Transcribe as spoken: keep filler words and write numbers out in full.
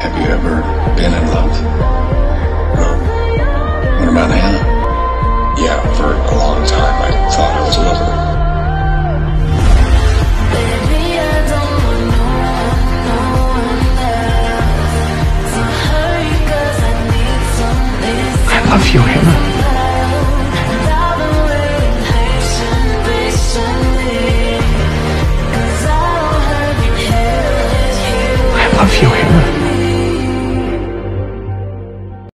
Have you ever been in love? No. What about Hannah? Yeah, for a long time I thought I was in love with her. I love you, Hannah.